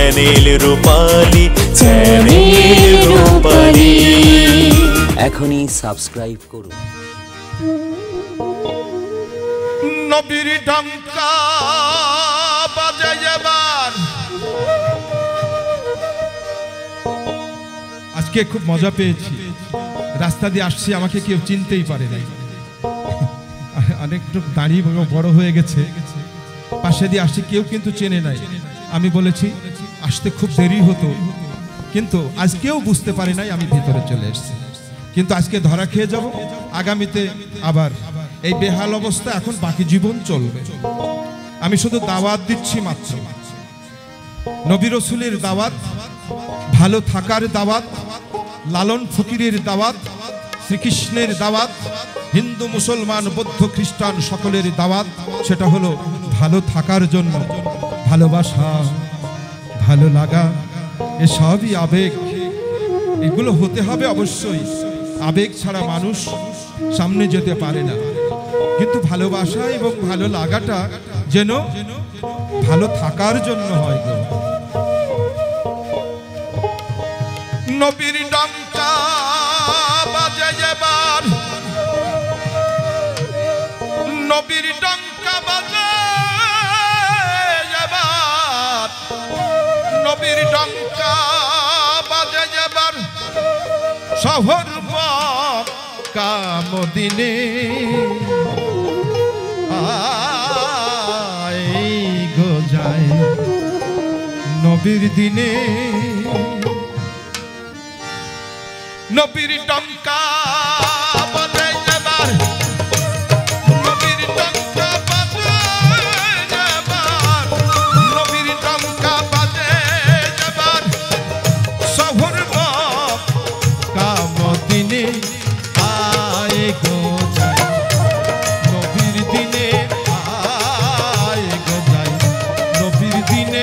Channel রূপালী, channel রূপালী। এখনই subscribe করুন। নবীর ডঙ্কা বাজে এবার। আজকে খুব মজা পেয়েছি, রাস্তা দিয়ে আসছি, আমাকে কেউ চিনতেই পারে নাই। অনেকটু দাঁড়িয়ে বড় হয়ে গেছে, পাশে দিয়ে আসছি, কেউ কিন্তু চেনে নাই। আমি বলেছি আসতে খুব দেরি হতো, কিন্তু আজকেও বুঝতে পারি নাই আমি ভিতরে চলে এসেছি। কিন্তু আজকে ধরা খেয়ে যাব, আগামীতে আবার এই বেহাল অবস্থা এখন বাকি জীবন চলবে। আমি শুধু দাওয়াত দিচ্ছি মাত্র, নবী রাসূলের দাওয়াত, ভালো থাকার দাওয়াত, লালন ফকিরের দাওয়াত, শ্রীকৃষ্ণের দাওয়াত, হিন্দু মুসলমান বৌদ্ধ খ্রিস্টান সকলের দাওয়াত। সেটা হলো ভালো থাকার জন্য। ভালোবাসা, ভালো লাগা, এসবই আবেগ, এগুলো হতে হবে অবশ্যই। আবেগ ছাড়া মানুষ সামনে যেতে পারে না। কিন্তু ভালোবাসা এবং ভালো লাগাটা যেন ভালো থাকার জন্য হয়। নবীর ডঙ্কা বাজে এবার, নবীর ডঙ্কা বাজে এবার, নবীর ডঙ্কা বাজে এবার। শহর মক্কা মদিনে আই গো যায় নবীর দিনে। নবীর ডঙ্কা বাজে এবার, নবীর ডঙ্কা বাজে এবার, নবীর ডঙ্কা বাজে এবার। শহর মক্কা মদিনে আয় গো যায় নবীর দিনে, আয় গো যায় নবীর দিনে।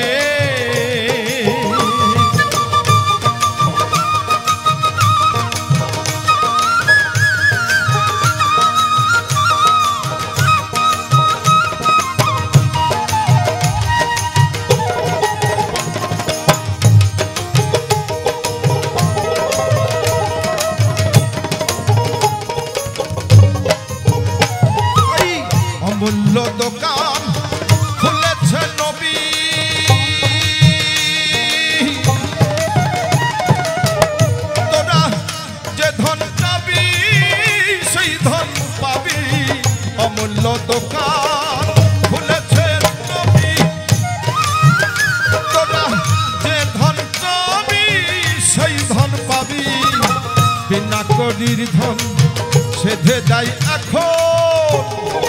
অমূল্য দোকান খুলেছে নবী, তোরা যে ধন চাবি সেই ধন পাবি। অমূল্য দোকান খুলেছে নবী, তোরা যে ধন চাবি সেই ধন পাবি। বিনা করির ধন সেধে যায় এখন,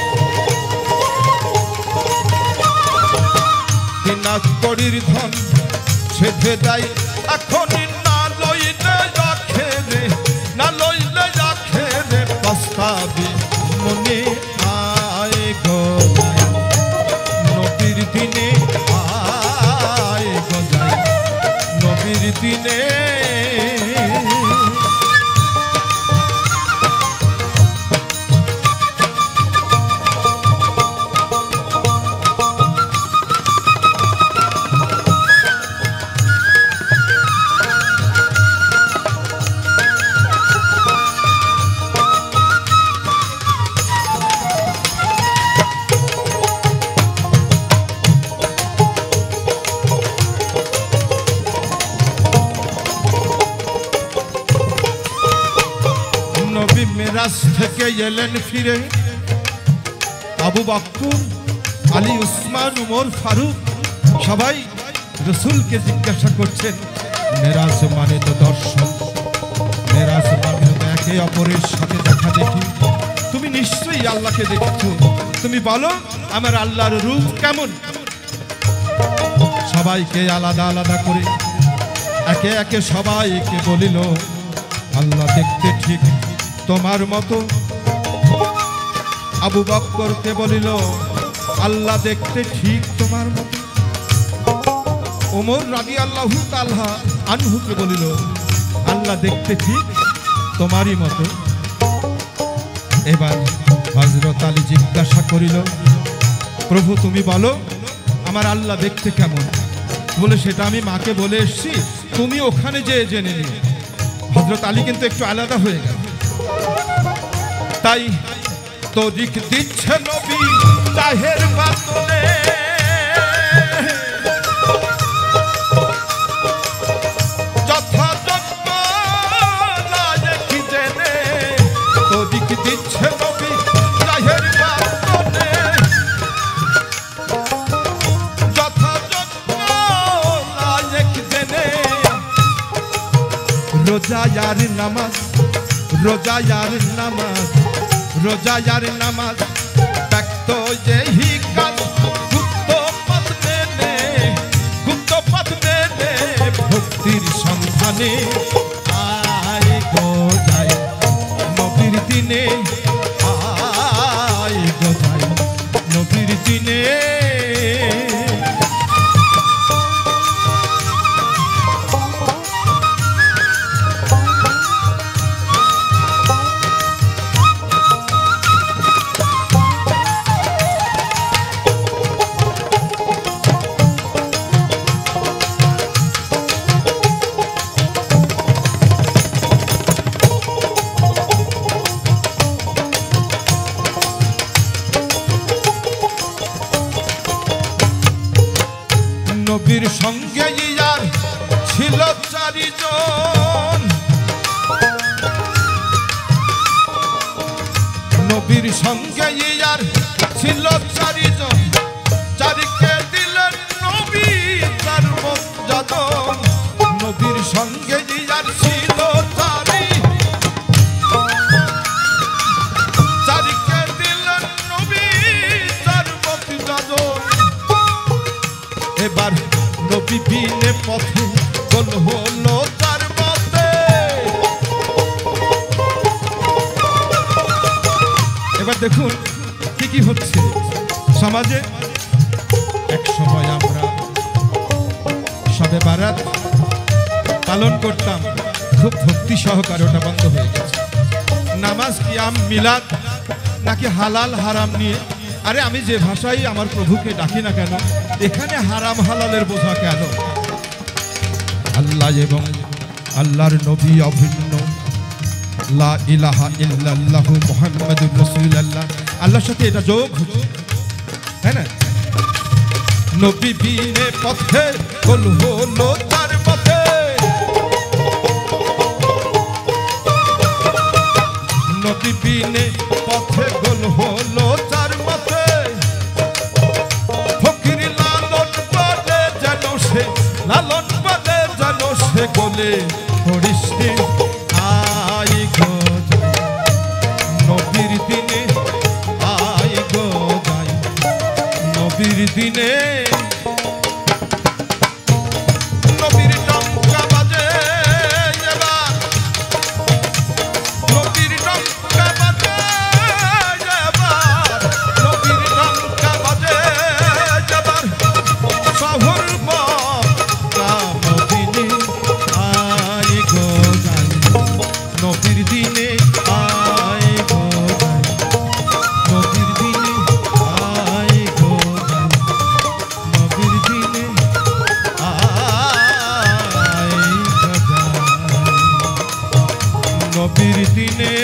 বিনা করির ধন সেধে যায় এখন। না লইলে রাখে রে, না লইলে রাখে রে পস্তাবি মনে। আয় গো যায় নবীর দিনে, আয় গো যায় নবীর দিনে। নবী মেরাজ থেকে এলেন ফিরে, আবু বকর, আলী, উসমান, উমর, ফারুক সবাই রাসূলকে জিজ্ঞাসা করছেন, মেরাজ মানে তো দর্শন, মেরাজ মানে তো একে অপরের সাথে দেখা দেখি। তুমি নিশ্চয়ই আল্লাহকে দেখেছো, তুমি বলো আমার আল্লাহর রূপ কেমন। সবাইকে আলাদা আলাদা করে একে একে সবাইকে বলিল, আল্লাহ দেখতে ঠিক তোমার মতো। আবু বকরকে বলিল, আল্লাহ দেখতে ঠিক তোমার মতো। ওমর রাদিয়াল্লাহু তাআলা আনহুকে বলিল, আল্লাহ দেখতে ঠিক তোমারই মতো। এবার হযরত আলী জিজ্ঞাসা করিল, প্রভু তুমি বলো আমার আল্লাহ দেখতে কেমন। বলে সেটা আমি মাকে বলে এসেছি, তুমি ওখানে যেয়ে জেনে নিও। হযরত আলী কিন্তু একটু আলাদা হয়ে গেল। তাই তরিক দিচ্ছে নবী তাহের বাতনে, যথাযোগ্য লায়েক জেনে তরিক দিচ্ছে নবী তাহের বাতনে, যথাযোগ্য লায়েক জেনে রোজায়ার নামাজ, রোজায়ার নামাজ, রোজায়ার নামাজ ব্যক্ত যেহি কাল গুপ্ত পথ মেনে, গুপ্ত পথ মেনে ভক্তির সন্ধানে আয় গো যায় নবীর দিনে, আয় গো যায় নবীর দিনে। নবীর সঙ্গে ইয়ার ছিল চারিজন, নবীর সঙ্গে ইয়ার ছিল চারিজন, চারিকে দিলেন নবী তার মর্যাদন। নবীর সঙ্গে ইয়ার ছিল চারিকে দিলেন নবী তার মর্যাদন। এবার নবী বিনে পথে গোল হলো তার মতে, এবার দেখুন কি কি হচ্ছে সমাজে। এক সময় আমরা শবে বারাত পালন করতাম, খুব ভক্তি সহকারে, ওটা বন্ধ হয়ে গেছে। নামাজ কিয়াম মিলাদ নাকি হালাল হারাম নিয়ে, আরে আমি যে ভাষায় আমার প্রভুকে ডাকি না কেন, এখানে হারাম হালালের বোঝা কেন? আল্লাহ এবং আল্লাহর নবী অভিন্ন, লা ইলাহা ইল্লাল্লাহু মুহাম্মাদুর রাসূলুল্লাহ, আল্লাহর সাথে এটা যোগ হচ্ছে, তাই না? নবী বিনে পথে গোল হলো তার পথে, নবী বিনে পথে গোল হলো তার পথে। ফকির লালন বলে যেন সে, লালন বলে যেন সে গোলে হরিষ্ঠে আয় গো যায় নবীর দিনে, আয় গো যায় নবীর দিনে। নবীর ডঙ্কা বাজে এবার, নবীর ডঙ্কা বাজে এবার, নবীর ডঙ্কা বাজে এবার, শহর মক্কা মদিনে আয় গো যায় নবীর দিনে, আয় গো যায় নবীর দিনে, আয় গো যায় নবীর দিনে, আয় গো যায় নবীর দিনে।